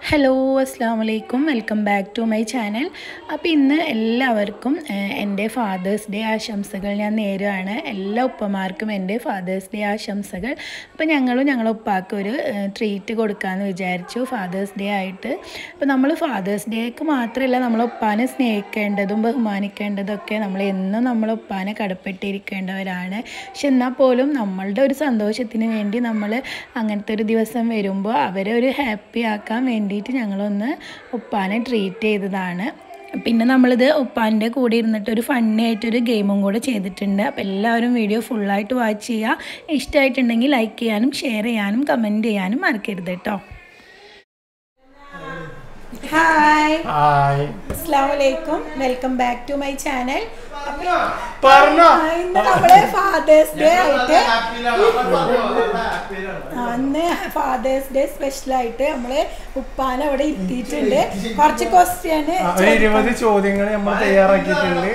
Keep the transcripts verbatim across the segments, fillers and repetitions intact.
Hello അസ്സാം വലൈക്കും welcome back to my channel. അപ്പോൾ ഇന്ന് എല്ലാവർക്കും എൻ്റെ ഫാദേഴ്സ് ഡേ ആശംസകൾ ഞാൻ നേരുകയാണ്. എല്ലാ ഉപ്പമാർക്കും എൻ്റെ ഫാദേഴ്സ് ഡേ ആശംസകൾ. അപ്പോൾ ഞങ്ങളും ഞങ്ങളുടെ ഉപ്പാക്ക് ഒരു ട്രീറ്റ് കൊടുക്കാമെന്ന് വിചാരിച്ചു ഫാദേഴ്സ് ഡേ ആയിട്ട്. അപ്പോൾ നമ്മൾ ഫാദേഴ്സ് ഡേക്ക് മാത്രമല്ല നമ്മൾ ഉപ്പാനെ സ്നേഹിക്കേണ്ടതും ബഹുമാനിക്കേണ്ടതൊക്കെ നമ്മൾ എന്നും നമ്മൾ ഉപ്പാനെ കടപ്പെട്ടിരിക്കേണ്ടവരാണ്. പക്ഷെ എന്നാൽ പോലും നമ്മളുടെ ഒരു സന്തോഷത്തിന് വേണ്ടി നമ്മൾ അങ്ങനത്തെ ഒരു ദിവസം വരുമ്പോൾ അവരെ ഒരു ഹാപ്പി ആക്കാൻ വേണ്ടി ഞങ്ങളൊന്ന് ഉപ്പാനെ ട്രീറ്റ് ചെയ്തതാണ്. പിന്നെ നമ്മളിത് ഉപ്പാൻ്റെ കൂടെ ഇരുന്നിട്ട് ഒരു ഫണ്ണി ആയിട്ടൊരു ഗെയിമും കൂടെ ചെയ്തിട്ടുണ്ട്. അപ്പോൾ എല്ലാവരും വീഡിയോ ഫുള്ളായിട്ട് വാച്ച് ചെയ്യുക. ഇഷ്ടമായിട്ടുണ്ടെങ്കിൽ ലൈക്ക് ചെയ്യാനും ഷെയർ ചെയ്യാനും കമൻറ്റ് ചെയ്യാനും മറക്കരുത് കേട്ടോ. ഹായ് അസ്സലാമു അലൈക്കും welcome back to my channel. ഇന്ന് നമ്മള് ഫാദേഴ്സ് ഡേ ആയിട്ട് അന്ന് ഫാദേഴ്സ് ഡേ സ്പെഷ്യൽ ആയിട്ട് നമ്മള് ഉപ്പാനെ അവിടെ എത്തിയിട്ടുണ്ട്. കുറച്ച് ക്വസ്റ്റ്യൻ ഇരുപത് ചോദ്യങ്ങൾ നമ്മൾ തയ്യാറാക്കിയിട്ടുണ്ട്.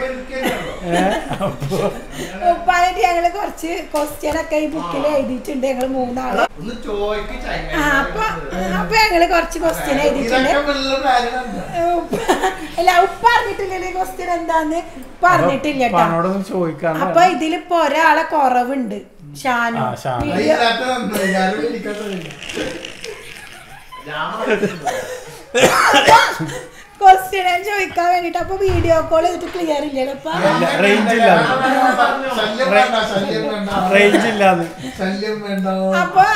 ഉപ്പാനായിട്ട് ഞങ്ങള് കുറച്ച് ക്വസ്റ്റ്യൻ ഒക്കെ ഈ ബുക്കിൽ എഴുതിയിട്ടുണ്ട്. ഞങ്ങള് മൂന്നാള് അപ്പൊ അപ്പൊ ഞങ്ങള് കുറച്ച് ക്വസ്റ്റ്യൻ എഴുതിയിട്ടുണ്ട്. അല്ല ഉപ്പ അറിഞ്ഞിട്ടില്ലല്ലേ ക്വസ്റ്റ്യൻ എന്താന്ന് പറഞ്ഞിട്ടില്ല കേട്ടോ. അപ്പൊ ഇതിലിപ്പോ ഒരാളെ കുറവുണ്ട്, ഷാനു. ക്വസ്റ്റ്യൻ ഞാൻ ചോദിക്കാൻ വേണ്ടിട്ട് അപ്പൊ വീഡിയോ കോൾ ചെയ്തിട്ട് ക്ലിയർ ഇല്ലല്ലോ. അപ്പൊ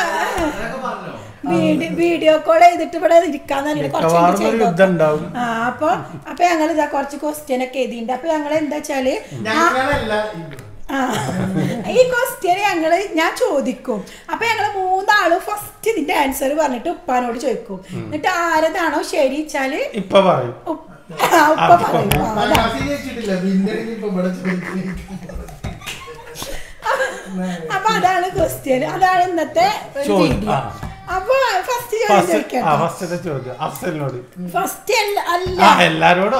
വീഡിയോ കോൾ ചെയ്തിട്ട് ഇവിടെ ഇരിക്കാന്ന് കുറച്ച് ആ അപ്പൊ അപ്പൊ ഞങ്ങൾ ഇതാ കുറച്ച് ക്വസ്റ്റ്യൻ ഒക്കെ എഴുതിയിട്ടുണ്ട്. അപ്പൊ ഞങ്ങൾ എന്താ വെച്ചാല് ആ ഈ ക്വസ്റ്റ്യൻ ഞങ്ങള് ഞാൻ ചോദിക്കും. അപ്പൊ ഞങ്ങള് മൂന്നാളും ഫസ്റ്റ് ഇതിന്റെ ആൻസർ പറഞ്ഞിട്ട് ഉപ്പാനോട് ചോദിക്കും. എന്നിട്ട് ആരതാണോ ശരി വെച്ചാല് ഉപ്പ പറയും. ഉപ്പ പറയും. അപ്പൊ അതാണ് ക്വസ്റ്റ്യൻ, അതാണ് ഇന്നത്തെ വീഡിയോ. അപ്പൊ ഫസ്റ്റ് ചോദ്യം അഫ്സലിനോട്. ഫസ്റ്റ് അല്ല എല്ലാരോടും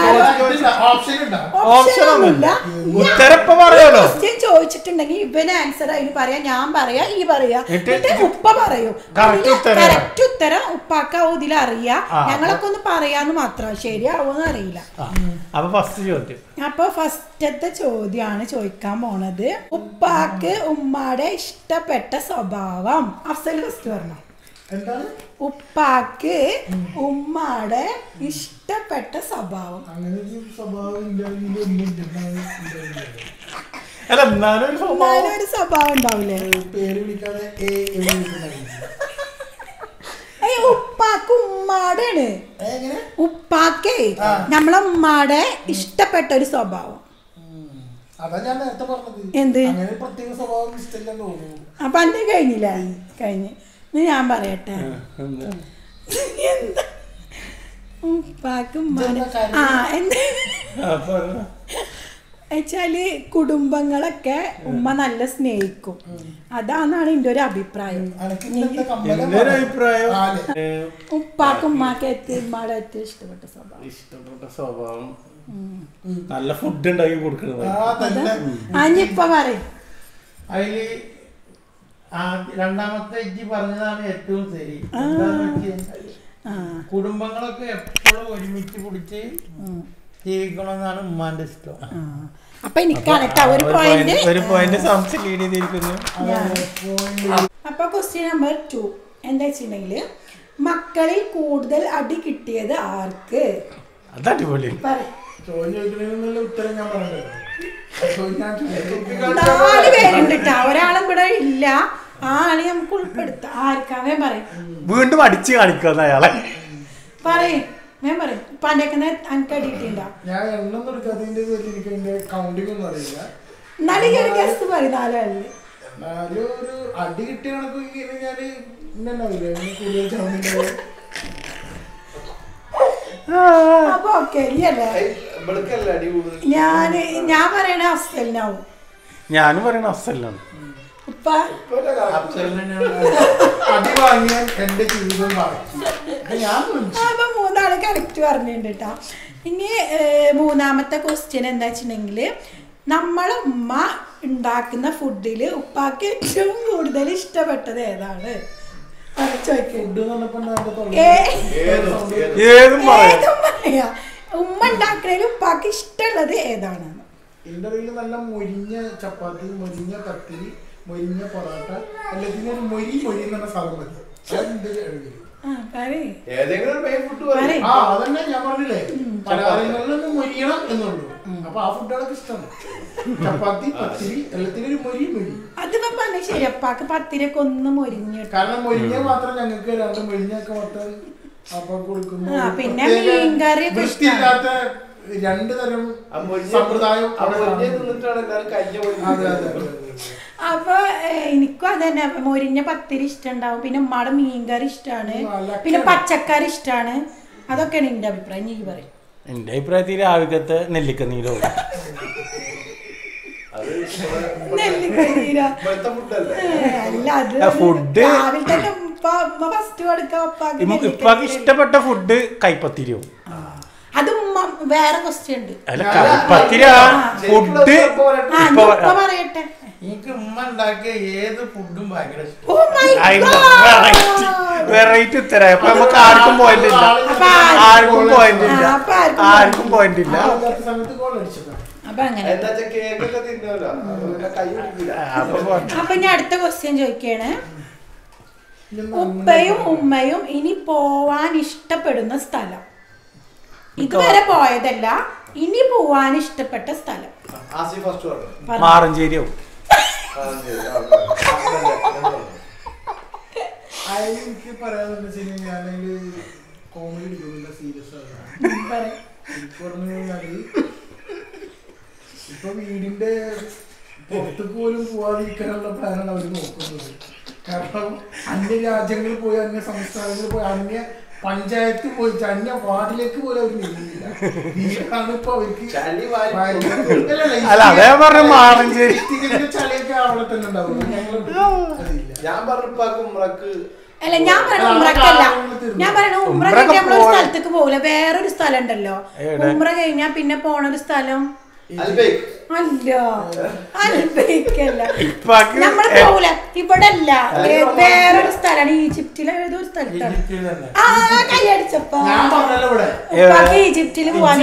ക്വസ്റ്റ്യൻ ചോദിച്ചിട്ടുണ്ടെങ്കിൽ ഇവന് ആൻസർ അതിന് പറയാ, ഞാൻ പറയാ, ഈ പറയാ, ഉപ്പ പറയൂ. കറക്റ്റ് ഉത്തരം ഉപ്പാക്കാവും ഇതിൽ അറിയാ. ഞങ്ങളൊക്കെ ഒന്ന് പറയാന്ന് മാത്രം, ശരിയാവോന്ന് അറിയില്ല. അപ്പൊ ഫസ്റ്റ് ചോദ്യം അപ്പൊ ഫസ്റ്റത്തെ ചോദ്യമാണ് ചോദിക്കാൻ പോണത്. ഉപ്പാക്ക് ഉമ്മാടെ ഇഷ്ടപ്പെട്ട സ്വഭാവം. അഫ്സൽ ഫസ്റ്റ് പറഞ്ഞു. ഉപ്പാക്ക് ഉമ്മാടെ ഇഷ്ടപ്പെട്ട സ്വഭാവം. ഒരു സ്വഭാവം ഉണ്ടാവില്ലേ? ഉപ്പാക്ക് ഉമ്മാടാണ്. ഉപ്പാക്കേ നമ്മളെ ഉമ്മാടെ ഇഷ്ടപ്പെട്ട ഒരു സ്വഭാവം. എന്ത്? അപ്പൊ അന്റെ കഴിഞ്ഞില്ല? കഴിഞ്ഞ് ഞാൻ പറയട്ടെ. എന്താ ഉപ്പാക്ക് ഉമ്മാടെ ആ എന്ത് വെച്ചാല് കുടുംബങ്ങളൊക്കെ ഉമ്മ നല്ല സ്നേഹിക്കും. അതാന്നാണ് എന്റെ ഒരു അഭിപ്രായം. ഉപ്പാക്ക് ഉമ്മാക്ക് ഏറ്റവും ഉമ്മാടെ ഏറ്റവും ഇഷ്ടപ്പെട്ട സ്വഭാവം ഇഷ്ടപ്പെട്ട സ്വഭാവം നല്ല ഫുഡ് ഉണ്ടാക്കി കൊടുക്കുന്നത്. അനിപ്പ പറയും. അതില് രണ്ടാമത്തെ ഇജ്ജി പറഞ്ഞതാണ് ഏറ്റവും ശരി. കുടുംബങ്ങളൊക്കെ എപ്പോഴും ഒരുമിച്ച് പിടിച്ച് ജീവിക്കണമെന്നാണ് ഉമ്മാന്റെ ഇഷ്ടം. അപ്പൊ എനിക്കാണ് ഒരു പോയിന്റ് ഒരു പോയിന്റ് സംശയം ലീഡ് ചെയ്തിരിക്കുന്നു. അപ്പൊ ക്വസ്റ്റ്യൻ നമ്പർ ടു എന്താ വെച്ചിട്ടുണ്ടെങ്കില് മക്കളിൽ കൂടുതൽ അടി കിട്ടിയത് ആർക്ക്? അത് അടിപൊളി. ഉത്തരം ഞാൻ നാല് പേരുണ്ട് കേട്ടോ, ഒരാളും ഇവിടെ ഇല്ല. ആ ആളെ നമുക്ക് ഉൾപ്പെടുത്താം. ആർക്കാവേ പറയും. വീണ്ടും അടിച്ചു കാണിക്കുന്ന അയാളെ പറയും. ഞാൻ പറയും പണ്ടേക്കുന്ന അനക്ക് അടിയിട്ടുണ്ടോ? എന്നാലും ഈ ഒരു ഗസ്റ്റ് പറയും നാലാളില്. അടി കിട്ടിയ അപ്പൊ ഓക്കെ ഞാന് ഞാൻ പറയണ അഫ്സലിനാവും. ഞാനും പറയണ അഫ്സലിനാണ്. ഉപ്പ അപ്പൊ മൂന്നാള് കറക്റ്റ് പറഞ്ഞിട്ടുണ്ട് കേട്ടോ. ഇനി മൂന്നാമത്തെ ക്വസ്റ്റ്യൻ എന്താ വെച്ചിട്ടുണ്ടെങ്കില് നമ്മളെ ഉമ്മ ഉണ്ടാക്കുന്ന ഫുഡില് ഉപ്പാക്ക് ഏറ്റവും കൂടുതൽ ഇഷ്ടപ്പെട്ടത് ഏതാണ്? ഉമ്മ ഉണ്ടാക്കണേലും ഉപ്പാക്ക് ഇഷ്ടമുള്ളത് ഏതാണ്? എന്റെ കയ്യിൽ നല്ല മൊരിഞ്ഞ ചപ്പാത്തി, മൊരിഞ്ഞ പത്തിരി, മൊരിഞ്ഞ പൊറോട്ട, എല്ലാത്തിനും ഒരു മൊരി മൊരി എന്ന് പറഞ്ഞ സാധനം മതി. ആ അതന്നെ ഞാൻ പറഞ്ഞില്ലേ, പലഹാരങ്ങളിലൊന്നും മൊരിയണം എന്നുള്ളൂ. അപ്പൊ ആ ഫുഡുകളൊക്കെ ഇഷ്ടമാണ്. ചപ്പാത്തി പത്തിരി എല്ലാത്തിനും ഒരു മൊരി മൊരി. അതിപ്പോ പറഞ്ഞ ശരി, അപ്പാക്ക് പത്തിരിയൊക്കെ ഒന്ന് മൊരിഞ്ഞു. കാരണം മൊരിഞ്ഞ മാത്രം ഞങ്ങൾക്ക് രണ്ട് മൊരിഞ്ഞൊക്കെ മാത്രം അപ്പൊ കൊടുക്കുന്നു. പിന്നെ മീൻകറി വൃത്തിയില്ലാത്ത രണ്ടു തരം സമ്പ്രദായം. അപ്പൊ എനിക്കും അതന്നെ, മൊരിഞ്ഞ പത്തിരി ഇഷ്ടണ്ടാവും, പിന്നെ ഉമ്മയുടെ മീൻകറി ഇഷ്ടമാണ്, പിന്നെ പച്ചക്കറി ഇഷ്ടമാണ്. അതൊക്കെയാണ് എന്റെ അഭിപ്രായം. നീ പറയും. എന്റെ അഭിപ്രായത്തിൽ രാവിലത്തെ നെല്ലിക്കനീരോ നെല്ലിക്കനീര അല്ല, അത് ഫുഡ് രാവിലെ തന്നെ ഫസ്റ്റ് കൊടുക്കാം. ഇപ്പാക്ക് ഇഷ്ടപ്പെട്ട ഫുഡ് കൈപ്പത്തിരിയോ? അത് ഉമ്മ വേറെ ക്വസ്റ്റ്യൻ ഉണ്ട്. അല്ല കൈപ്പത്തിരി ഫുഡ് പറയട്ടെ. എനിക്ക് ഉമ്മ ഉണ്ടാക്കിയ ഏത് ഫുഡും ഭയങ്കര വെറൈറ്റി ഉത്തരായി. അപ്പൊ നമുക്ക് ആർക്കും പോയിന്റ് ഇല്ല, ആർക്കും പോയിന്റ് ഇല്ല, ആർക്കും പോയിന്റ് ഇല്ല. അപ്പൊ ഞാൻ അടുത്ത ക്വസ്റ്റ്യൻ ചോദിക്കാണ്. ഉപ്പയും ഉമ്മയും ഇനി പോവാൻ ഇഷ്ടപ്പെടുന്ന സ്ഥലം, ഇതുവരെ പോയതല്ല, ഇനി പോവാൻ ഇഷ്ടപ്പെട്ട സ്ഥലം. മാറഞ്ചേരിയോ? എനിക്ക് പറയാന്ന് വെച്ച് കഴിഞ്ഞാൽ ഞാനതില് കോമഡി എടുക്കുന്നില്ല, സീരിയസ് ആണ്. എനിക്ക് പറഞ്ഞു കഴിഞ്ഞാല് ഇപ്പൊ വീടിന്റെ പുറത്തേക്ക് പോലും പോവാതിരിക്കാനുള്ള പ്ലാനാണ് അവർ നോക്കുന്നത്. കാരണം അന്യ രാജ്യങ്ങളിൽ പോയി, അന്യ സംസ്ഥാനങ്ങളിൽ പോയി, അന്യ പഞ്ചായത്ത് പോയി, അന്യ വാർഡിലേക്ക് പോലും അവർ നീങ്ങുന്നില്ല. വീടാണ് ഇപ്പൊ അവർക്ക് ചളിയൊക്കെ അവിടെ തന്നെ ഉണ്ടാവും. ഞാൻ പറഞ്ഞു അല്ല, ഞാൻ പറയണ ഉംറക്കല്ല, ഞാൻ പറയണ ഉംറ കഴിഞ്ഞാൽ നമ്മളൊരു സ്ഥലത്തേക്ക് പോകില്ല, വേറൊരു സ്ഥലം ഉണ്ടല്ലോ ഉംറ കഴിഞ്ഞാൽ പിന്നെ പോണൊരു സ്ഥലം. അല്ല, അൽബൈക്കല്ല, നമ്മള് പോകൂല. ഇവിടെ അല്ല, വേറൊരു സ്ഥലമാണ്, ഈജിപ്തിലെ ഏതോ ഒരു സ്ഥലത്താണ്. ആ കൈയടിച്ചപ്പോ ഈജിപ്തില് പോവാൻ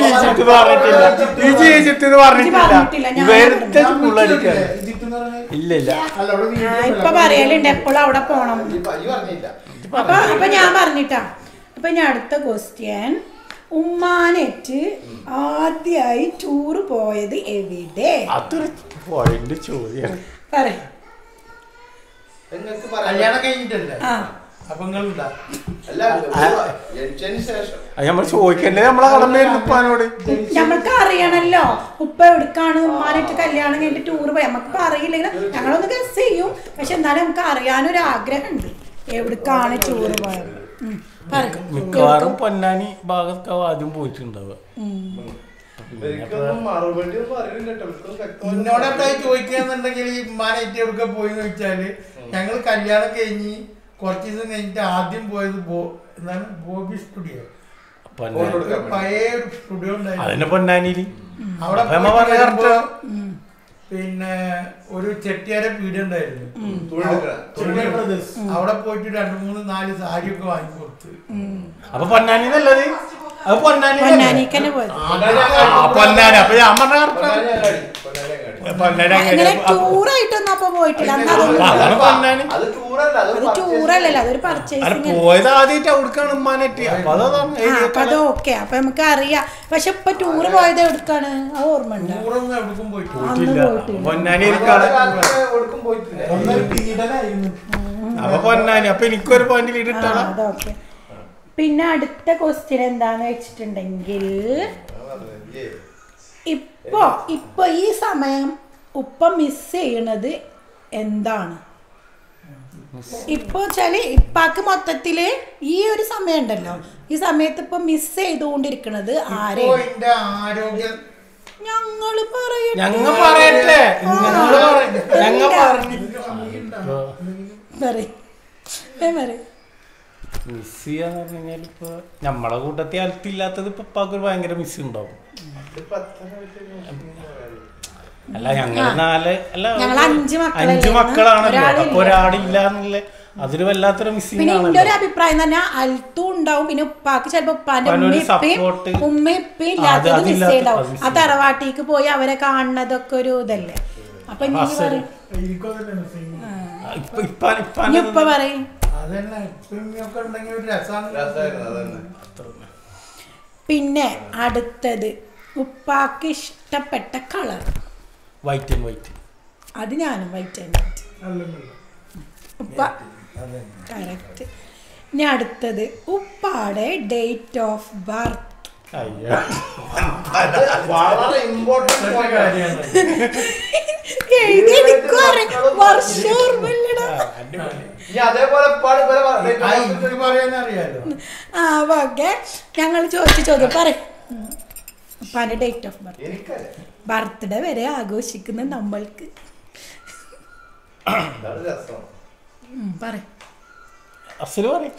ഇപ്പൊ പറയലുണ്ട് എപ്പോഴും അവിടെ പോണം. അപ്പൊ അപ്പൊ ഞാൻ പറഞ്ഞിട്ടാ. അപ്പൊ ഞാൻ അടുത്ത ക്വസ്റ്റ്യൻ, ഉമ്മാനെറ്റ് ആദ്യമായി ടൂർ പോയത് എവിടെ? അതൊരു പോയിന്റ് ചോദ്യം. കല്യാണം കഴിഞ്ഞിട്ടല്ലേ? നമ്മൾ ചോദിക്കണ്ടേ, നമ്മളെ കടമയായിരുന്നു ഉപ്പാനോട്. നമ്മൾക്ക് അറിയണല്ലോ ഉപ്പ എവിടേക്കാണ് ഉമ്മാനായിട്ട് കല്യാണം കഴിഞ്ഞിട്ട് ടൂർ പോയി. നമുക്കിപ്പോ അറിയില്ലെങ്കിലും ഞങ്ങളൊന്ന് ഗസ് ചെയ്യും, പക്ഷെ എന്നാലും നമുക്ക് അറിയാനൊരു ആഗ്രഹം ഉണ്ട് എവിടേക്കാണ് ടൂർ പോയത്. മിക്കവാറും പൊന്നാനി ഭാഗത്തൊക്കെ ആദ്യം പോയിട്ടുണ്ടാവുക. എന്നോടൊക്കെ ചോദിക്കുകയെന്നുണ്ടെങ്കിൽ ഈ ഉമ്മാനായിട്ട് എവിടെ പോയി ചോദിച്ചാല്, ഞങ്ങൾ കല്യാണം കഴിഞ്ഞ് കുറച്ച് ദിവസം കഴിഞ്ഞിട്ട് ആദ്യം പോയത് എന്താണ് ബോബി സ്റ്റുഡിയോ, പഴയ സ്റ്റുഡിയോ ഉണ്ടായിരുന്നു പൊന്നാനിയില്. അവിടെ പിന്നെ ഒരു ചെട്ടിയാരെ വീട് ഉണ്ടായിരുന്നു, അവിടെ പോയിട്ട് രണ്ടു മൂന്ന് നാല് സാരിയൊക്കെ വാങ്ങി കൊടുത്ത്. അപ്പൊ പൊന്നാനി നല്ലത്, അത് പൊന്നാനി പൊന്നാനിക്കന്നെ പോയത്. പൊന്നാനി. അപ്പൊ ഞാൻ പറഞ്ഞ ടൂറായിട്ടൊന്നും അപ്പൊ പോയിട്ടില്ല. പോയത് ആദ്യമായിട്ട് അവിടേക്കാണ് ഉമ്മാനായിട്ട്. അപ്പൊ അത് ഓക്കെ, അപ്പൊ നമുക്ക് അറിയാം. പക്ഷെ ഇപ്പൊ ടൂറ് പോയത് എവിടേക്കാണ് അത് ഓർമ്മ ഉണ്ട്? പൊന്നാനി. അപ്പൊ പൊന്നാനി. അപ്പൊ എനിക്കൊരു പോയിന്റ് ലീഡ് ഇട്ടാ. അതൊക്കെ. പിന്നെ അടുത്ത ക്വസ്റ്റ്യൻ എന്താന്ന് വെച്ചിട്ടുണ്ടെങ്കിൽ, ഇപ്പൊ ഇപ്പൊ ഈ സമയം ഉപ്പ മിസ് ചെയ്യണത് എന്താണ്? ഇപ്പൊ വെച്ചാല് ഇപ്പാക്ക് മൊത്തത്തില് ഈ ഒരു സമയം ഉണ്ടല്ലോ, ഈ സമയത്ത് ഇപ്പൊ മിസ് ചെയ്തുകൊണ്ടിരിക്കണത് ആരെ? ഞങ്ങള് പറയട്ടെ. മിസ് ചെയ്യാന്ന് പറഞ്ഞു കഴിഞ്ഞാൽ ഇപ്പൊ നമ്മളെ കൂട്ടത്തിൽ അലത്തില്ലാത്തത് ഇപ്പൊ ഉപ്പാക്ക് ഭയങ്കര മിസ് ഉണ്ടാവും. അല്ല ഞങ്ങള് നാല് അല്ല അഞ്ചു മക്കളാണല്ലോ. അപ്പൊ ഒരാളില്ല എന്നുള്ള അതൊരു വല്ലാത്തൊരു മിസ്സിംഗ് പിന്നെ എന്റെ ഒരു അഭിപ്രായം തന്നെ അൽത്തും ഉണ്ടാവും പിന്നെ ഉപ്പാക്ക് ചിലപ്പോ ഉപ്പാന്റെ ഉമ്മയും ഉമ്മയും ഇല്ലാത്തത് മിസ് ചെയ്യണ്ടാവും ആ തറവാട്ടിക്ക് പോയി അവരെ കാണുന്നതൊക്കെ ഒരു ഇതല്ലേ അപ്പൊ നീ പറയും ഇപ്പൊ പറയും പിന്നെ അടുത്തത് ഉപ്പാക്ക് ഇഷ്ടപ്പെട്ട കളർ വൈറ്റ് ആൻഡ് വൈറ്റ് അത് ഞാനും വൈറ്റ് ആൻഡ് വൈറ്റ് ഉപ്പ കറക്റ്റ് ഇനി അടുത്തത് ഉപ്പാടെ ഡേറ്റ് ഓഫ് ബർത്ത് ഞങ്ങൾ ചോദിച്ച ചോദ്യം പറയും ഉപ്പാന്റെ ഡേറ്റ് ഓഫ് ബർത്ത് ബർത്ത്ഡേ വരെ ആഘോഷിക്കുന്ന നമ്മൾക്ക് പറയും അസല് പറയും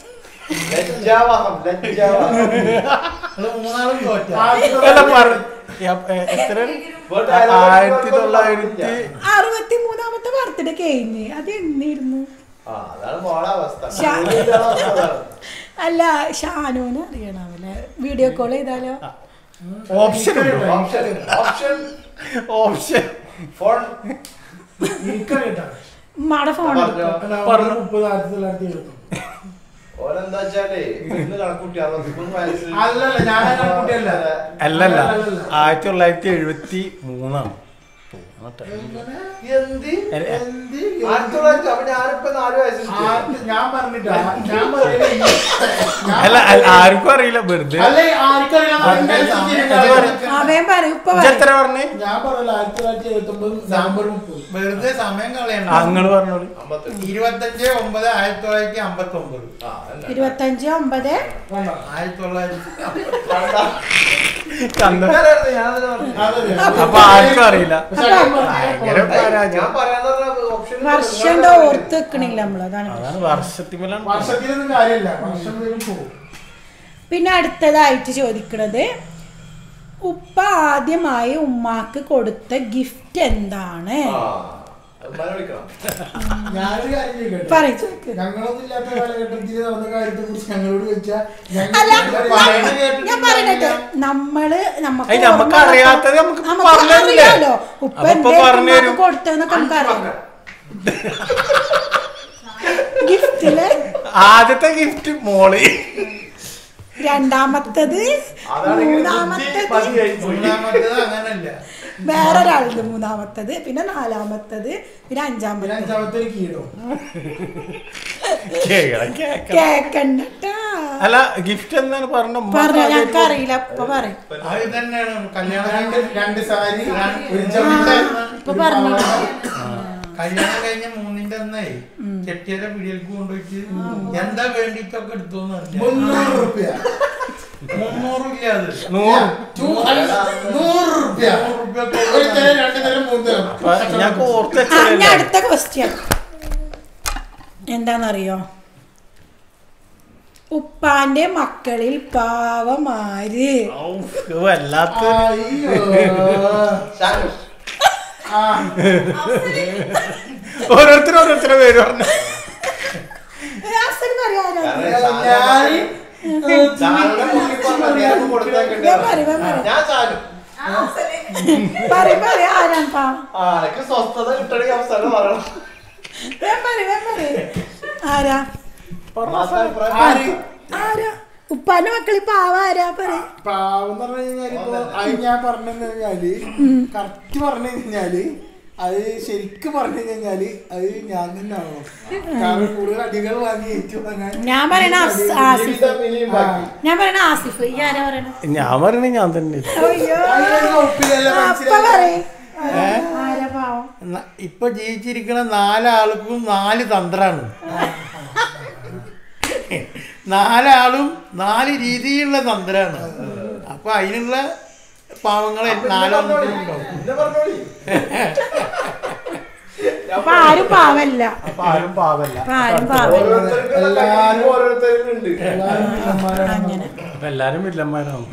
ആയിരത്തി തൊള്ളായിരത്തി അറുപത്തി മൂന്നാമത്തെ ബർത്ത്ഡേ കഴിഞ്ഞ് അത് എന്നായിരുന്നു അല്ല ഷാനോന് അറിയണമല്ലേ വീഡിയോ കോൾ ചെയ്താലോ ഓപ്ഷൻ ഓപ്ഷൻ ഫോൺ ഉമ്മാടെ ഫോൺ മുപ്പത് ആയിരത്തി തൊള്ളായിരത്തി എഴുപത്തി അല്ലല്ല ആയിരത്തി തൊള്ളായിരത്തി എഴുപത്തി മൂന്നാണ് അല്ല ആർക്കും അറിയില്ല വെറുതെ എത്ര പറഞ്ഞേ വെറുതെ സമയം കളയണം അങ്ങനെ പറഞ്ഞോളൂ ഇരുപത്തഞ്ച് ഒമ്പത് ആയിരത്തി തൊള്ളായിരത്തി അമ്പത്തി ഒമ്പത് ഇരുപത്തഞ്ച് ഒമ്പത് ആയിരത്തി തൊള്ളായിരത്തി അപ്പൊ ആർക്കും അറിയില്ല വർഷം ഓർത്ത് വെക്കണില്ല നമ്മള് അതാണ് വർഷത്തിലൊന്നും കാര്യമില്ല വർഷം പോകും. പിന്നെ അടുത്തതായിട്ട് ചോദിക്കണത് ഉപ്പ ആദ്യമായി ഉമ്മാക്ക് കൊടുത്ത ഗിഫ്റ്റ് എന്താണ്? ഞാനൊരു കാര്യം ചോദിക്കട്ടെ, ഞങ്ങളൊന്നും ഇല്ലാത്ത കാലഘട്ടത്തിൽ നടന്ന കാര്യത്തെ കുറിച്ച് ഞങ്ങളോട് ചോദിച്ചാൽ ഞാൻ പറയട്ടെ, നമ്മള് നമുക്ക് നമുക്ക് അറിയാത്തത് നമുക്ക് അറിയാലോ ഉപ്പ എന്തൊക്കെ കൊടുത്തെന്നൊക്കെ നമുക്കറിയാം. ഗിഫ്റ്റില് ആദ്യത്തെ ഗിഫ്റ്റ് മോള്, രണ്ടാമത്തത് മൂന്നാമത്തത് മൂന്നാമത്തേത് അങ്ങനല്ല, വേറൊരാളുണ്ട് മൂന്നാമത്തത്, പിന്നെ നാലാമത്തത്, പിന്നെ അഞ്ചാമത് അഞ്ചാമത്തെ ഒരു കീടോ കേക്കണ്ടട്ടാ. അല്ല ഗിഫ്റ്റ് എന്താണ് പറഞ്ഞ പറഞ്ഞ ഞങ്ങൾക്ക് അറിയില്ല. ഇപ്പൊ പറയും അത് തന്നെയാണ് കല്യാണം. രണ്ട് രണ്ട് സാരി ഇപ്പൊ പറഞ്ഞു. കല്യാണം കഴിഞ്ഞ മൂന്നിന്റെ അന്നായി ചെട്ടിയുടെ പിടിയിലേക്ക് കൊണ്ടുപോയിട്ട് എന്താ വേണ്ടിട്ടൊക്കെ എടുത്തു മുന്നൂറ് റുപ്യ മുന്നൂറില്ല അത് നൂറ് നൂറ് റുപ്യ രണ്ടു തരം മൂന്ന് തരം. അടുത്ത ക്വസ്റ്റ്യൻ എന്താന്നറിയോ? ഉപ്പാന്റെ മക്കളിൽ പാവമാര്? വല്ലാത്ത ഓരോരുത്തരും ഓരോരുത്തരുടെ പേര് പറഞ്ഞു. ആരാ ആരാ ഉപ്പാന്റെ മക്കളി പാവ ആരാ പറ? പാവം പറഞ്ഞു കഴിഞ്ഞാല് ഇപ്പൊ അത് ഞാൻ പറഞ്ഞു കഴിഞ്ഞാല് കറക്റ്റ് പറഞ്ഞു കഴിഞ്ഞാല് അത് ശരിക്കും പറഞ്ഞു കഴിഞ്ഞാല് അത് ഞാൻ തന്നെ ആണോ? കാരണം കൂടുതൽ അടികൾ വാങ്ങി ഏറ്റു വാങ്ങാൻ ഞാൻ പറയണ ആസിഫ്. ഞാൻ പറയണ ആസിഫ്. ഈ ആരാ പറയണ? ഞാൻ പറയണ ഞാൻ തന്നെ. ഇപ്പൊ ജീവിച്ചിരിക്കുന്ന നാലാൾക്കും നാല് തന്ത്രാണ്. നാലാളും നാല് രീതിയിലുള്ള തന്ത്രാണ്. അപ്പൊ അതിനുള്ള പാവങ്ങളെ നാലെണ്ണത്തിലുണ്ടാവും. അപ്പൊ ആരും പാവല്ല. ആരും പാവല്ല. ആരും പാവല്ല. അങ്ങനെ എല്ലാരും വില്ലന്മാരാണ്.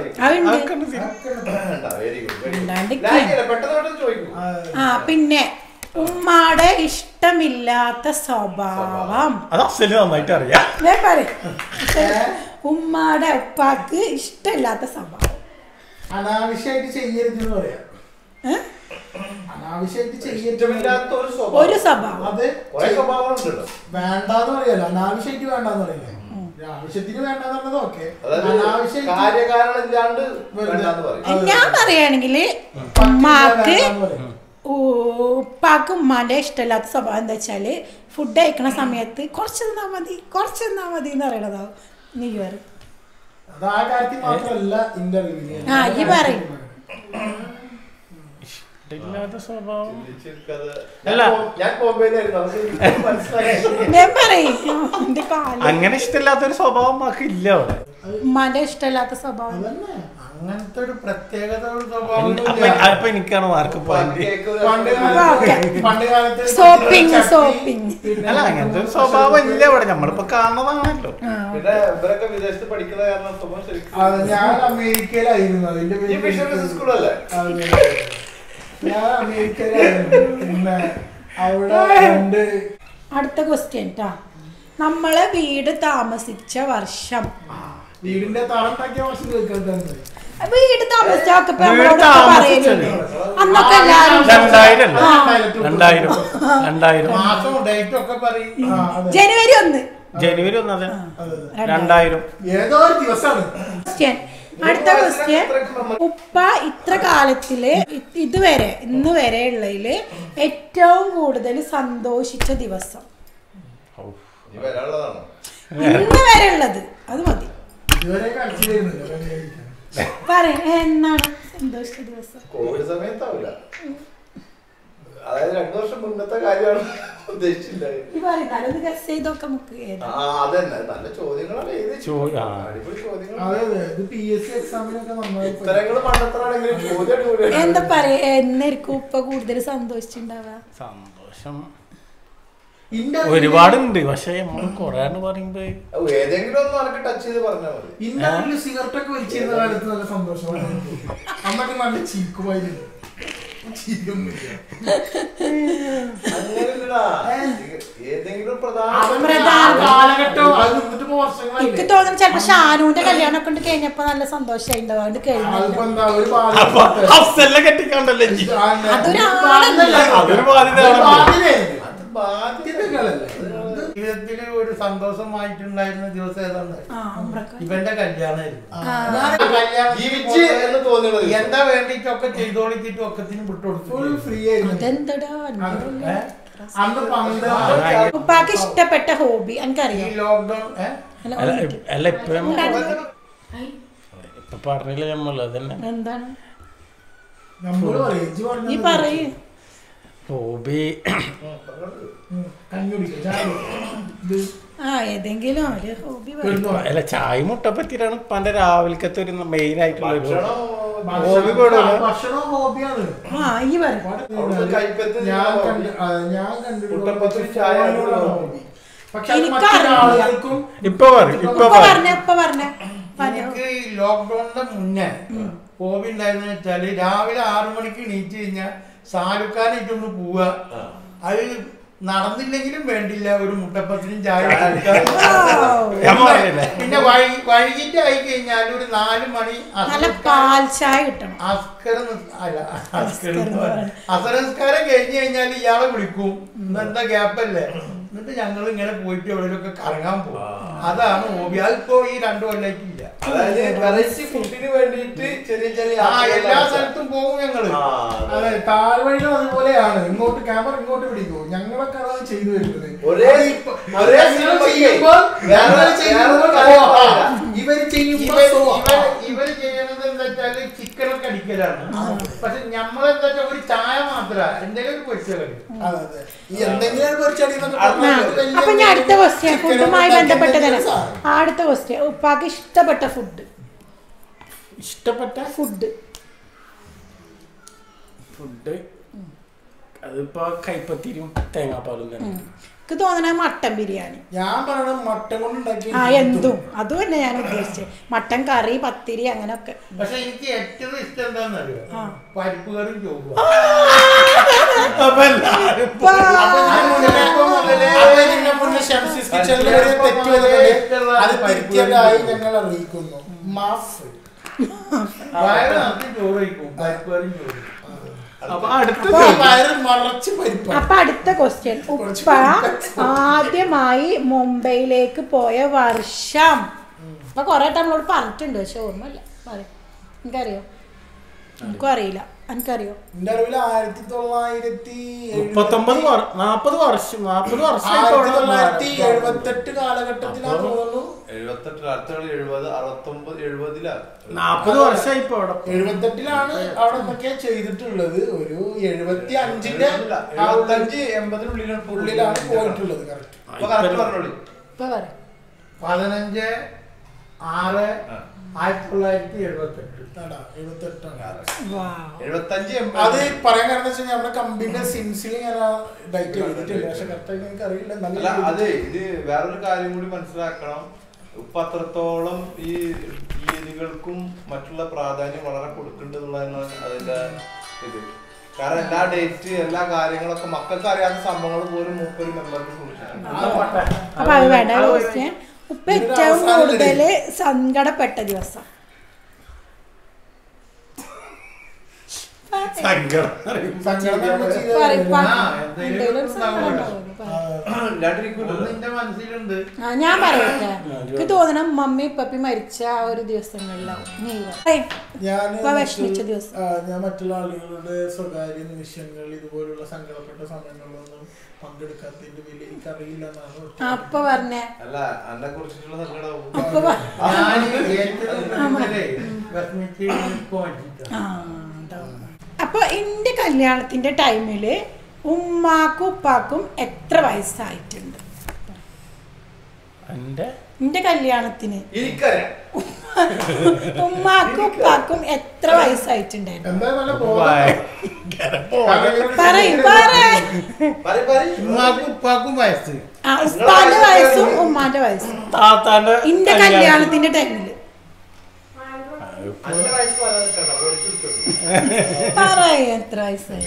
ആ പിന്നെ ഉമ്മാടെ ഇഷ്ടമില്ലാത്ത സ്വഭാവം. അത് അഫ്സല് നന്നായിട്ട് അറിയാം. ഞാൻ പറയും ഉമ്മാടെ ഉപ്പാക്ക് ഇഷ്ടമില്ലാത്ത സ്വഭാവം. അനാവശ്യമായിട്ട് ചെയ്യരുതെന്ന് പറയാം. അനാവശ്യമായിട്ട് ചെയ്യരുത് ഒരു സ്വഭാവം. അത് വേണ്ടാന്ന് പറയല്ലോ, അനാവശ്യമായിട്ട് വേണ്ടാന്ന് പറയില്ലേ. ആവശ്യത്തിന് വേണ്ടെന്ന് പറഞ്ഞത് ഓക്കെ, ഞാൻ പറയുകയാണെങ്കിൽ ഉമ്മാക്ക് ഉപ്പാക്ക് ഉമ്മാന്റെ ഇഷ്ടമില്ലാത്ത സ്വഭാവം എന്താ വെച്ചാല് ഫുഡ് കഴിക്കണ സമയത്ത് കുറച്ച് തിന്നാ മതി കുറച്ച് തിന്നാ മതി എന്ന് പറയണതാവും. നീ പറയും ആ ഈ പറയും സ്വഭാവം അങ്ങനെ ഇഷ്ടമില്ലാത്തൊരു സ്വഭാവം നമുക്ക് ഇല്ല അവിടെ. ഉമ്മാന്റെ ഇഷ്ടമില്ലാത്ത സ്വഭാവം അങ്ങനത്തെ ഒരു പ്രത്യേകത സ്വഭാവം അപ്പൊ എനിക്കാണ് മാർക്ക് പോയിന്റ്. സോപ്പിങ് സോപ്പിങ് അല്ല അങ്ങനത്തെ ഒരു സ്വഭാവം ഇല്ല ഇവിടെ, നമ്മളിപ്പോ കാണുന്നതാണല്ലോ. പിന്നെ ഇവരൊക്കെ വിദേശത്ത് പഠിക്കുന്ന കാരണം സ്വഭാവം ശരിക്കും. ഞാൻ അമേരിക്കയിലായിരുന്നു, അതിന്റെ സ്കൂളല്ലേ ഞാൻ അമേരിക്കയിലായിരുന്നു. പിന്നെ അവിടെ അടുത്ത ക്വസ്റ്റ്യൻ ട്ടാ. നമ്മളെ വീട് താമസിച്ച വർഷം. വീടിന്റെ താളത്താക്കിയ വർഷം കേൾക്കുന്നത് വീട് താമസിച്ചൊക്കെ അന്നൊക്കെ എല്ലാരും മാസം ഡേറ്റ് ഒക്കെ പറയും. ജനുവരി ഒന്ന് ജനുവരി ഒന്ന് അതെ രണ്ടായിരം ഏതോ ഒരു ദിവസമാണ്. അടുത്ത ക്വസ്റ്റ്യൻ. ഉപ്പ ഇത്ര കാലത്തില് ഇതുവരെ ഇന്ന് വരെ ഉള്ളതില് ഏറ്റവും കൂടുതൽ സന്തോഷിച്ച ദിവസം ഇന്ന് വരെ ഉള്ളത് അത് മതി. ഇതുവരെ കളിച്ചിരുന്നില്ല പറയാ എന്നാണ് സന്തോഷിച്ച ദിവസം? കോവിഡ് സമയത്താവില്ല, അതായത് രണ്ടു വർഷം മുന്നത്തെ കാര്യമാണ് ഉദ്ദേശിച്ചിട്ടുണ്ടായി. അതന്നെ നല്ല ചോദ്യങ്ങളാണ്, ഉത്തരങ്ങള് മണ്ടത്തരാണെങ്കിലും ചോദ്യം എന്താ പറയാ എന്നായിരിക്കും ഉപ്പ കൂടുതൽ സന്തോഷിച്ചിട്ടുണ്ടാവുക? സന്തോഷം ഒരുപാടുണ്ട്, പക്ഷെ നമ്മൾ കൊറേ പറയുമ്പോ ഏതെങ്കിലും ഒന്നും അനക്ക് ടച്ച് ചെയ്ത് പറഞ്ഞാൽ മതി. ഇന്നലെ സിഗരറ്റ് ഒക്കെ വലിച്ചിരുന്ന കാലത്ത് നല്ല സന്തോഷമാണ്. അന്നൊക്കെ നല്ല ചീക്കുമായിരുന്നു. എനിക്ക് തോന്നുന്നു ചിലപ്പോ ഷാനുവിന്റെ കല്യാണം ഒക്കെ കഴിഞ്ഞപ്പോ നല്ല സന്തോഷമായി ഉണ്ടാവും. അത് ജീവിതത്തില് ഒരു സന്തോഷമായിട്ടുണ്ടായിരുന്ന ദിവസം ഏതാണ്? ഇവന്റെ കല്യാണമായിരുന്നു. ജീവിച്ച് എന്ന് തോന്നുന്നത് എന്താ വേണ്ടിട്ടൊക്കെ ചെയ്തോളിച്ചിട്ടും ഒക്കത്തിനും വിട്ടുകൊടുത്തു. ഫ്രീ ആയിരുന്നു. അന്ന് പണ്ട് ഉപ്പാക്ക് ഇഷ്ടപ്പെട്ട ഹോബി എനിക്കറിയാം. ഈ ലോക്ക്ഡൌൺ അല്ല ഇപ്പൊ ഇപ്പൊ പറഞ്ഞില്ല നമ്മള് അതന്നെ. എന്താണ് ഈ പറയൂ? ഹോബി ആ ഏതെങ്കിലും ഒരു ഹോബി. അല്ല ചായ മുട്ടപ്പത്തിരാണ് പണ്ട് രാവിലത്തെ ഒരു മെയിൻ ആയിട്ടുള്ള ഒരു ഹോബി. ഭക്ഷണം ഹോബിയാണ്. ആ ഈ പറയും. ഞാൻ ഞാൻ കണ്ടിട്ടുള്ള പക്ഷെ ഇപ്പൊ ഇപ്പൊ പറഞ്ഞ ഇപ്പൊ പറഞ്ഞ എനിക്ക് ഈ ലോക്ക്ഡൌണിന്റെ മുന്നേ ഹോബി ഉണ്ടായിരുന്നു വെച്ചാല് രാവിലെ ആറു മണിക്ക് എണീറ്റ് കഴിഞ്ഞാൽ സാലുക്കാനായിട്ടൊന്ന് പോവുക. അത് നടന്നില്ലെങ്കിലും വേണ്ടില്ല ഒരു മുട്ടപ്പത്തിനും ചായ. പിന്നെ വൈകിട്ട് ആയി കഴിഞ്ഞാൽ ഒരു നാല് മണി പാൽ ചായ കിട്ടണം. അസ്കർ അല്ല അസ്കർ അസരസ്കാരം കഴിഞ്ഞു കഴിഞ്ഞാൽ ഇയാളെ വിളിക്കും, ഇന്നെന്താ ഗ്യാപ്പല്ലേ, എന്നിട്ട് ഞങ്ങൾ ഇങ്ങനെ പോയിട്ട് എവിടെയൊക്കെ കറങ്ങാൻ പോകും. അതാണ് ഹോബി. അതിപ്പോ ഈ രണ്ടു കൊല്ലായിട്ടില്ല. എല്ലാ സ്ഥലത്തും പോകും ഞങ്ങള്. അതെ, താഴ്വഴികളും അതുപോലെയാണ്. ഇങ്ങോട്ട് ക്യാമറ ഇങ്ങോട്ട് പിടിക്കും. ഞങ്ങളൊക്കെ അതാണ് ചെയ്തു വരുന്നത്. ഇവര് ചെയ്യുമ്പോ ഇവര് ചെയ്യണത് എന്താ വെച്ചാല് ചിക്കനൊക്കെ അടിക്കലാണ്. പക്ഷെ നമ്മളെന്താ വെച്ചാൽ ഒരു ചായ മാത്രമാണ് എന്തെങ്കിലും ഒരു പൊരിച്ചടി. എന്തെങ്കിലും പൊരിച്ചടി. അപ്പൊ ഞാൻ അടുത്ത ക്വസ്റ്റ്യൻ ഫുഡുമായി ബന്ധപ്പെട്ടതാണ്. അടുത്ത ക്വസ്റ്റ്യൻ. ഉപ്പാക്ക് ഇഷ്ടപ്പെട്ട ഫുഡ്. ഇഷ്ടപ്പെട്ട ഫുഡ് ഫുഡ് അതിപ്പോ കൈപ്പത്തിരിയും തേങ്ങാപ്പാലും തന്നെ. എനിക്ക് തോന്നണ മട്ടൻ ബിരിയാണി. ഞാൻ പറയണ മട്ടൻ കൊണ്ട് ഉണ്ടാക്കി ആ എന്തും അതും തന്നെ ഞാൻ ഉദ്ദേശിച്ചത്. മട്ടൻ കറി, പത്തിരി അങ്ങനെയൊക്കെ. പക്ഷെ എനിക്ക് ഏറ്റവും ഇഷ്ടം എന്താണെന്നറിയോ, പരിപ്പ് കറി ചോറും. അത് തിരിച്ചതായി ഞങ്ങൾ അറിയിക്കുന്നു. മാഫ് ചോറ് കഴിക്കും, പരിപ്പ് കറിയും ചോറും. അപ്പൊ അടുത്ത ക്വസ്റ്റ്യൻ, ഉപ്പ ആദ്യമായി മുംബൈയിലേക്ക് പോയ വർഷം? അപ്പൊ കൊറേ നമ്മളോട് പറഞ്ഞിട്ടുണ്ട്, പക്ഷെ ഓർമ്മയില്ല. പറയും, എനിക്കറിയോ? എനിക്കും അറിയില്ല. എനിക്കറിയോ? എന്റെ അറിവിൽ ആയിരത്തി തൊള്ളായിരത്തി മുപ്പത്തൊമ്പത് നാപ്പത് വർഷം നാപ്പത് വർഷം ആയിരത്തി തൊള്ളായിരത്തി എഴുപത്തെട്ട് കാലഘട്ടത്തിലാണ് തോന്നുന്നു. എഴുപത്തെട്ട് അടുത്തുള്ള എഴുപത് അറുപത്തൊമ്പത് എഴുപതിലാണ് നാപ്പത് വർഷമായി ഇപ്പൊ അവിടെ. എഴുപത്തെട്ടിലാണ് അവിടെ എന്തൊക്കെയാ ചെയ്തിട്ടുള്ളത്. ഒരു എഴുപത്തി അഞ്ചിന്റെ എഴുപത്തഞ്ച് എൺപതിനുള്ളിലാണ് ഉള്ളിലാണ് പോയിട്ടുള്ളത്. കറക്റ്റ് പറഞ്ഞോളി. പതിനഞ്ച് ആറ് ആയിരത്തി തൊള്ളായിരത്തി എഴുപത്തെട്ട് എഴുപത്തഞ്ച് അത് പറയാൻ കാരണം വെച്ചാൽ നമ്മുടെ കമ്പനിയുടെ സിൻസിൽ ഞാൻ ആ ഡേറ്റ് എഴുതിയിട്ടുണ്ട്. പക്ഷെ കറക്റ്റായിട്ട് എനിക്ക് അറിയില്ല. അല്ല അതെ, ഇത് വേറൊരു കാര്യം കൂടി മനസ്സിലാക്കണം. ഇപ്പൊ അത്രത്തോളം ഈ തീയതികൾക്കും മറ്റുള്ള പ്രാധാന്യം വളരെ കൊടുക്കേണ്ടതുള്ളതാണ് അതിന്റെ ഇത്. കാരണം എല്ലാ ഡേറ്റ് എല്ലാ കാര്യങ്ങളൊക്കെ മക്കൾക്ക് അറിയാത്ത സംഭവങ്ങൾ പോലും മൂപ്പര് മെമ്പർക്ക് കുറിച്ചാണ്. അപ്പൊ അത് വേണ്ട ക്വസ്റ്റ്യൻ. ഉപ്പ ഏറ്റവും കൂടുതൽ സങ്കടപ്പെട്ട ദിവസം? ഞാൻ പറയട്ടെ, എനിക്ക് തോന്നണം മമ്മി പപ്പി മരിച്ച ആ ഒരു ദിവസങ്ങളിലാവും. വിഷമിച്ച ദിവസം. ഞാൻ മറ്റുള്ള ആളുകളുടെ സ്വകാര്യ നിമിഷങ്ങൾ ഇതുപോലുള്ള സങ്കടപ്പെട്ട സമയങ്ങളിലൊന്നും പങ്കെടുക്കാത്തതിന്റെ വലിയ എനിക്കറിയില്ല എന്നാണ് അപ്പൊ പറഞ്ഞേ. അല്ല എന്നെ കുറിച്ചിട്ടുള്ള സങ്കടവും അപ്പൊ എന്റെ കല്യാണത്തിന്റെ ടൈമില് ഉമ്മാക്കും ഉപ്പാക്കും എത്ര വയസ്സായിട്ടുണ്ട്? എന്റെ കല്യാണത്തിന് ഉമ്മാക്കും ഉപ്പാക്കും എത്ര വയസ്സായിട്ടുണ്ടായിരുന്നു? പറയും ഉപ്പാക്കും വയസ്സ്, ഉപ്പാന്റെ വയസ്സും ഉമ്മാന്റെ വയസ്സും എന്റെ കല്യാണത്തിന്റെ ടൈമില്. പറയും എത്ര വയസ്സായി?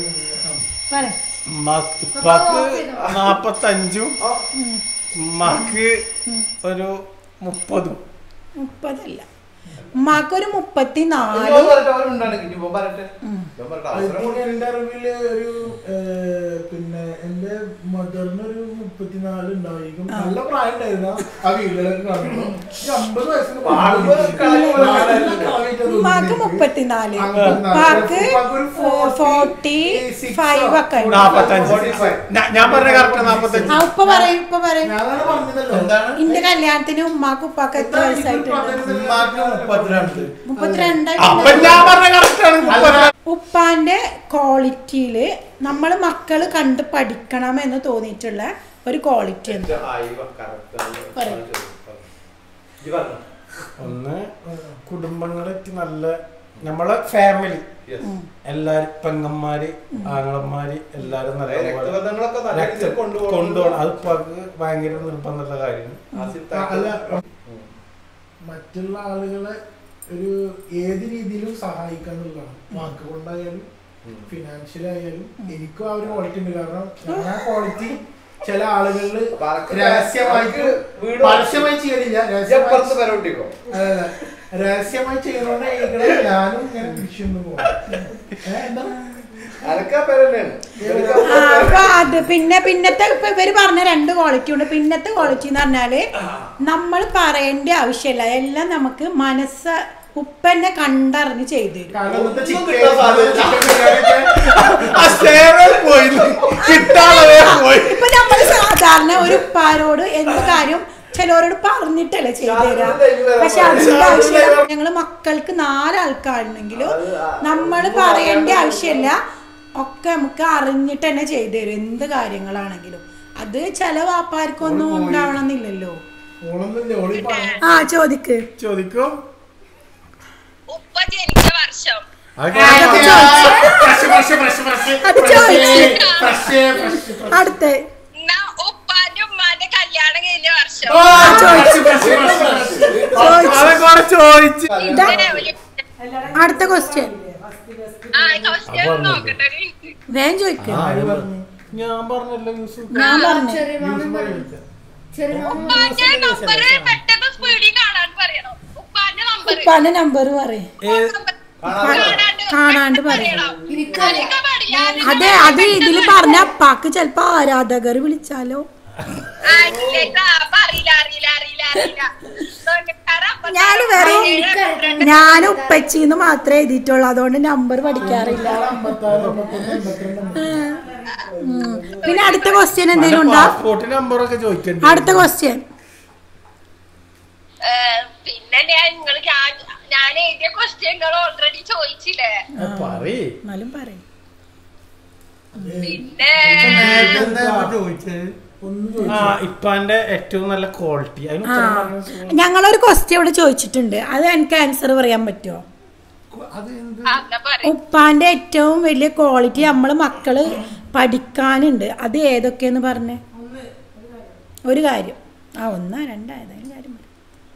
ഉപ്പാക്ക് നാപ്പത്തഞ്ചും ഉമ്മാക്ക് ഒരു മുപ്പതും. മുപ്പതല്ല, ഉമ്മാക്കൊരു മുപ്പത്തിനാല്. എന്റെ അറിവില് ഒരു പിന്നെ എന്റെ മദറിനൊരു മുപ്പത്തിനാല് ഉണ്ടായിരിക്കും. നല്ല പ്രായം ഉണ്ടായിരുന്ന ആ വീടുകളൊക്കെ കാണുമ്പോ അമ്പത് വയസ്സിന് ഉമ്മാക്ക് മുപ്പത്തിനാല്, ഉപ്പാക്ക് ഫോർട്ടി ഫൈവ് ഒക്കെ. ഞാൻ പറഞ്ഞ കറക്റ്റ് നാപ്പത്തഞ്ച്. ആ ഉപ്പ പറയും, ഉപ്പ പറയും. എന്റെ കല്യാണത്തിന് ഉമ്മാക്ക് ഉപ്പാക്ക് എത്ര വയസ്സായിട്ടുണ്ട്? ഉപ്പാന്റെ ക്വാളിറ്റിയില് നമ്മള് മക്കള് കണ്ട് പഠിക്കണം എന്ന് തോന്നിയിട്ടുള്ള ഒരു ക്വാളിറ്റി എന്ത്? ഒന്ന് കുടുംബങ്ങളൊക്കെ നല്ല നമ്മളെ ഫാമിലി എല്ലാരും പെങ്ങന്മാര് ആങ്ങളന്മാര് എല്ലാരും നല്ല കൊണ്ടുപോകണം. അത് ഭയങ്കര നിർബന്ധമുള്ള കാര്യമാണ്. മറ്റുള്ള ആളുകളെ ഒരു ഏത് രീതിയിലും സഹായിക്കാന്നുള്ളതാണ്. വാക്ക് കൊണ്ടായാലും ഫിനാൻഷ്യൽ ആയാലും എനിക്കും ആ ഒരു ക്വാളിറ്റി ഉണ്ട്. കാരണം ഞാൻ ആ ക്വാളിറ്റി ചില ആളുകളിൽ രഹസ്യമായിട്ട് പരസ്യമായി ചെയ്യലില്ല, രഹസ്യമായി ചെയ്യുന്നോണ്ട് ഞാനും ഇങ്ങനെ കൃഷിയൊന്നും പോകും. എന്താ അപ്പൊ അത് പിന്നെ പിന്നത്തെ ഇപ്പൊ ഇവര് പറഞ്ഞ രണ്ട് ക്വാളിറ്റി ഉണ്ട്. പിന്നത്തെ ക്വാളിറ്റി എന്ന് പറഞ്ഞാല് നമ്മൾ പറയേണ്ട ആവശ്യമില്ല, എല്ലാം നമുക്ക് മനസ്സ് ഉപ്പന്നെ കണ്ടറിഞ്ഞ് ചെയ്തു തരും. ഇപ്പൊ നമ്മള് സാധാരണ ഒരു ഉപ്പാരോട് എന്ത് കാര്യം ചിലവരോട് പറഞ്ഞിട്ടല്ലേ ചെയ്തു തരാം. പക്ഷെ അതിന്റെ ആവശ്യമില്ല. ഞങ്ങള് മക്കൾക്ക് നാലാൾക്കാരുണ്ടെങ്കിലും നമ്മള് പറയേണ്ട ആവശ്യമില്ല, ഒക്കെ നമുക്ക് അറിഞ്ഞിട്ട് തന്നെ ചെയ്തു തരും എന്ത് കാര്യങ്ങളാണെങ്കിലും. അത് ചില വാപ്പാർക്കൊന്നും ഉണ്ടാവണമെന്നില്ലല്ലോ. ആ ചോദിക്ക് ചോദിക്കോ ഉപ്പ ജനിച്ച വർഷം? അടുത്ത ഉപ്പ കഴിഞ്ഞ വർഷം ചോദിച്ചു ഇതാ അടുത്ത ക്വസ്റ്റ്യൻ ആ ക്വസ്റ്റ്യൻ നോക്കട്ടെ ഒരു minute. വേഗം ചോദിക്കാം ഞാൻ പറഞ്ഞല്ലോ യൂസുഫ് ഞാൻ പറഞ്ഞു ഉപ്പാന്റെ നമ്പർ പെട്ടെന്ന് സ്പീഡിൽ കാണാൻ പറയണം. ഉപ്പാന്റെ നമ്പർ ഉപ്പാന്റെ നമ്പർ പറയും കാണാണ്ട് പറയണം അതെ അത് ഇതില് പറഞ്ഞ അപ്പാക്ക് ചെലപ്പോ ആരാധകർ വിളിച്ചാലോ ഞാൻ വേറെ ഞാൻ ഉപ്പച്ചിന്ന് മാത്രമേ എഴുതിയിട്ടുള്ളൂ അതുകൊണ്ട് നമ്പർ പഠിക്കാറില്ല ഉം. പിന്നെ അടുത്ത ക്വസ്റ്റ്യൻ എന്തെങ്കിലും ഉണ്ടോ പാസ്പോർട്ട് നമ്പറൊക്കെ ചോദിക്കണ്ടേ അടുത്ത ക്വസ്റ്റ്യൻ പിന്നെ ഞാൻ നിങ്ങൾ ഞാൻ എഴുതിയ ക്വസ്റ്റ്യൻ ഓൾറെഡി ചോദിച്ചില്ലേ പറയേ എന്നാലും പറയും പിന്നെ ചോദിച്ചത് ആ ഇപ്പാന്റെ ഏറ്റവും നല്ല ക്വാളിറ്റി അതിന് ആ ഉത്തരം പറഞ്ഞത് ഞങ്ങളൊരു ക്വസ്റ്റ്യൻ ഇവിടെ ചോദിച്ചിട്ടുണ്ട് അത് എനിക്ക് ആൻസർ പറയാൻ പറ്റുമോ അങ്ങനെ പറയും. ഉപ്പാന്റെ ഏറ്റവും വലിയ ക്വാളിറ്റി നമ്മള് മക്കള് പഠിക്കാനുണ്ട് അത് ഏതൊക്കെയെന്ന് പറഞ്ഞേ ഒരു കാര്യം ആ ഒന്നാ രണ്ടാ ഏതായാലും കാര്യം പറ.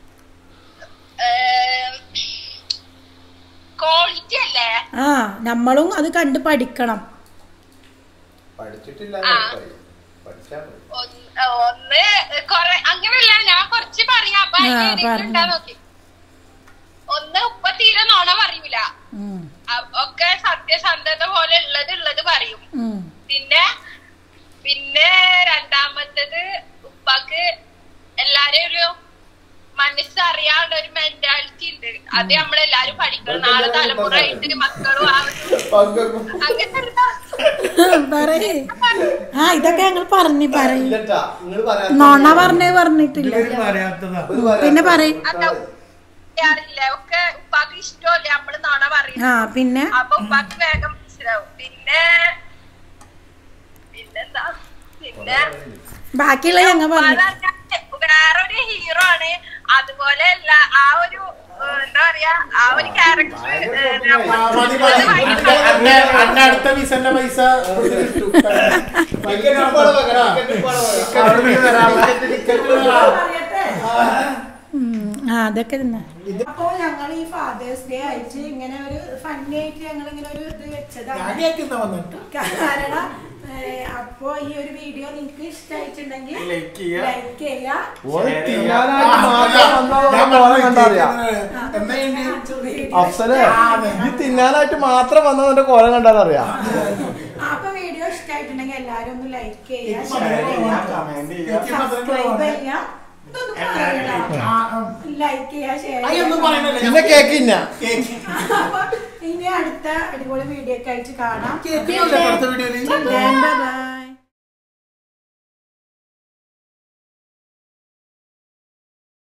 ക്വാളിറ്റി അല്ലേ ആ നമ്മളും അത് കണ്ട് പഠിക്കണം പഠിച്ചിട്ടില്ല പഠിച്ചാ മതി. ഒന്ന് ഒന്ന് കൊറേ അങ്ങനെയല്ല ഞാൻ കുറച്ച് പറയാം അപ്പൊ ആ, അതിന് പറഞ്ഞോ. ഉണ്ടാ നോക്കി. ഒന്ന് ഉപ്പ തീരെ നോണ പറയൂല ഉം, അ- ഒക്കെ സത്യസന്ധത പോലെ ഉള്ളത് ഉള്ളത് പറയും. ഉം, പിന്നെ പിന്നെ രണ്ടാമത്തത് ഉപ്പാക്ക് എല്ലാരും ഒരു മനസ്സറിയാനുള്ള ഒരു മെന്റാലിറ്റി ഉണ്ട്. അത് നമ്മളെല്ലാരും പഠിക്കണം. നാളെ തലമുറ ആയിട്ട് മക്കളും ആ ഒരു അങ്ങനെ പറയേ ആ ഇതൊക്കെ ഞങ്ങൾ പറഞ്ഞു പറയും ഇല്ലട്ടാ, നിങ്ങള് പറയാത്ത നോണ പറഞ്ഞേ പറഞ്ഞിട്ടില്ല പറയാത്തതാ ഒരു പറയാത്ത- പിന്നെ പറയും അതാ അറിയില്ല ഒക്കെ ഉപ്പാക്ക് ഇഷ്ടമല്ലേ നമ്മള് നോണ പറയും. ആ പിന്നെ അപ്പൊ ഉപ്പാക്ക് വേഗം മനസ്സിലാവും. പിന്നെ പിന്നെന്താ പിന്നെ ബാക്കിയുള്ള ഞങ്ങൾ പറഞ്ഞു ഉപ്പാന്ന് പറഞ്ഞാ വേറൊരു ഹീറോ ആണ്. അതുപോലെ അല്ല ആ ഒരു ഏഹ്, എന്താ പറയാ ആ ഒരു ക്യാരക്ടർ അന്ന അടുത്ത വിസന്റെ പൈസ ടിക്കറ്റ് ഉപ്പാടെ വെക്കണം, ടിക്കറ്റ് ഉപ്പാടെ വെക്കണം. അവിടുന്ന് വരാനുള്ള ഉം, ആ അതൊക്കെ തന്നെ അപ്പോൾ ഞങ്ങൾ ഈ ഫാദേഴ്സ് ഡേ ആയിട്ട് ഇങ്ങനെ ഒരു ഫണ്ണി ആയിട്ട് ഞങ്ങൾ ഇങ്ങനെ ഒരു ഇത് വെച്ചതാണ് കാരണം ഏഹ്, അപ്പോ ഈ ഒരു വീഡിയോ നിങ്ങൾക്ക് ഇഷ്ടമായിട്ടുണ്ടെങ്കിൽ ലൈക്ക് ചെയ്യുക. ലൈക്ക് ചെയ്യുക ഓന് തിന്നാനായിട്ട് മാത്രം വന്നവരുടെ കോലം കണ്ടാ അറിയാം. അഫ്സലെ ഈ തിന്നാനായിട്ട് മാത്രം വന്നവന്റെ കോലം കണ്ടാൽ അറിയാം. അപ്പൊ വീഡിയോ ഇഷ്ടമായിട്ടുണ്ടെങ്കിൽ എല്ലാരും ഒന്ന് ലൈക്ക് ചെയ്യുക ഷെയർ ചെയ്യുക സബ്സ്ക്രൈബ് ചെയ്യുക ലൈക്ക് ചെയ്യുക ഷെയർ ചെയ്യുക പിന്നെ കേക്ക് തിന്ന അപ്പൊ ഇനി അടുത്ത അടിപൊളി വീഡിയോ ഒക്കെ ആയിട്ട് കാണാം കേൾക്കുന്നില്ല അടുത്ത വീഡിയോയിൽ ബൈ